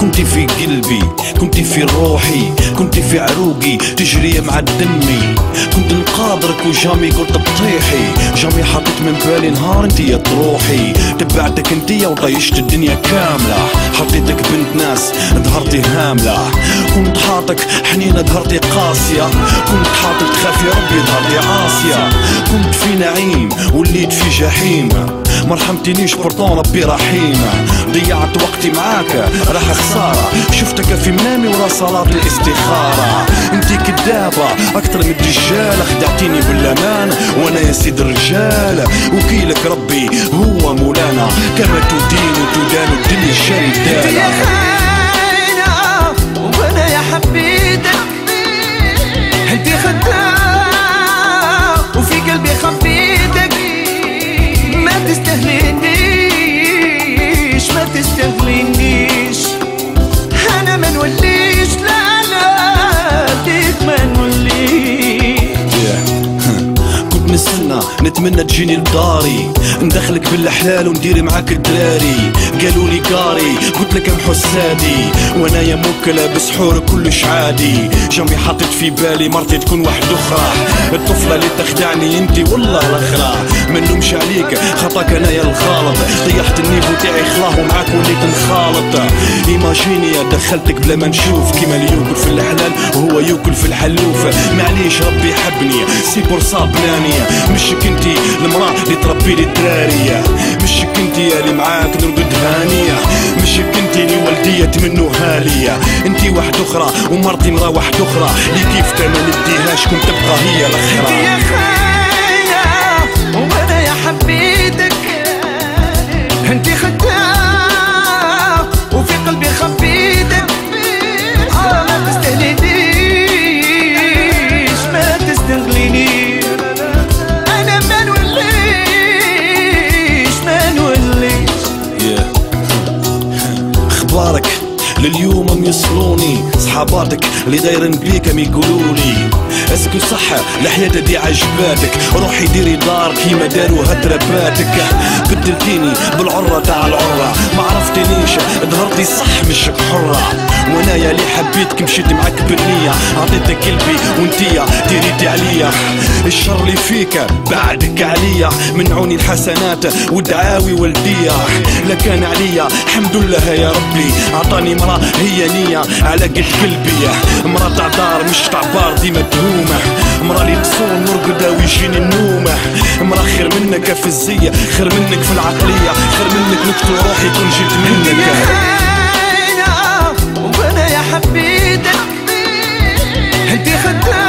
كنتي في قلبي، كنتي في روحي، كنتي في عروقي تجري مع دمي. كنت نقادرك وجامي قلت بطيحي، جامي حطيت من بالي نهار انتي تروحي. تبعتك انتي وطيشت الدنيا كاملة، حطيتك بنت ناس ظهرتي هاملة. كنت حاطك حنينة ظهرتي قاسية، كنت حاطك تخافي ربي ظهرتي عاصية. كنت في نعيم وليت في جحيم، مرحمتنيش برطون ربي رحيمة. ضيعت وقتي معاك راح خسارة، شفتك في منامي ورا صلاة الاستخارة. انتي كدابة اكتر من الدجال، خدعتيني بالامان وانا يا سيد الرجال. وكيلك ربي هو مولانا، كما تدين وتدان الدنيا شريدانا. انتي يا خاينة وانا يا حبيتك، انتي خدام وفي قلبي خبيتك. ما تستهلينيش ما تستغلينيش، انا ما نوليش لا لا ليك ما نوليش. كنت نستنى نتمنى تجيني لداري، ندخلك بالحلال وندير معاك الدراري. قالوا لي قاري قلت لك امحو السادي، وانا يا موكل لابس حور كلش عادي. جامي حاطط في بالي مرتي تكون واحد اخرى، الطفله اللي تخدعني انتي والله الاخرى. ما نلومش عليك خطاك انا يا الغلط، طيحت النيفو تاعي خلاه ومعاك وليت نخالط. ايماجيني دخلتك بلا ما نشوف، كيما اللي ياكل في الحلال وهو ياكل في الحلوف. معليش ربي حبني سي بور صابنانية، مشك انتي المراه اللي تربي لي الدرارية، مشك انتي يا اللي معاك نرقد هانية، مشك انتي اللي ولدية منو هالية. انتي واحد اخرى ومرتي مرا واحد اخرى، اللي كيف ما نديهاش كنت تبقى هي الاخرى. انتي يا خاينة وانا يا حبيتك، انتي خدام وفي قلبي خبيتك. ما تستهلينيش ما تستغلينيش، انا ما نوليش ما نوليش. اخبارك لليوم يوصلوني، صحاباتك اللي دايرن بيك يقولولي اسكو صح الحياة دي عجباتك، روحي ديري دار كيما داروا هترباتك. بدلتيني بالعرة تاع العرة، ما عرفتنيش ظهرتي صح مشك حرة. وانا يا اللي حبيتك مشيت معاك بالنية، عطيتك قلبي وانتيا ديريتي عليا. الشر اللي فيك بعدك عليا، منعوني الحسنات والدعاوي والدية. لكان عليا الحمد لله يا ربي، عطاني مرا هي نية على قد قلبي. مرا تاع دار مش تاع بار ديما تهومه، مرا اللي تصون نرقد ويجيني النوم. مرا خير منك في الزية، خير منك في العقلية، خير منك نقتل روحي كون جيت منك. يا خاينة وانا يا حبيتك، انتي خدام